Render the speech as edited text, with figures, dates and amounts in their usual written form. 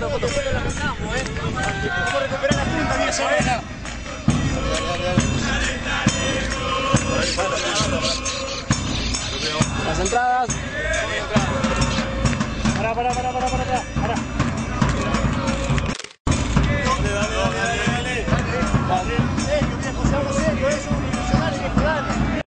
foto. Vamos a recuperar la punta, Mirce. Las entradas. Pará.